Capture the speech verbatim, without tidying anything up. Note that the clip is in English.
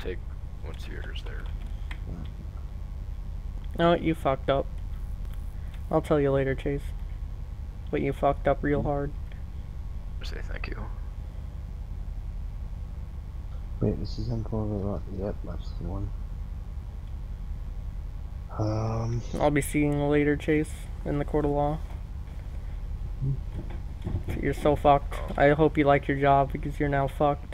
take what's yours there. No, you fucked up. I'll tell you later, Chase. But you fucked up real hard. Say thank you. Wait, this is M four right? Yep, that's the one. Um, I'll be seeing you later, Chase, in the court of law. You're so fucked. I hope you like your job because you're now fucked.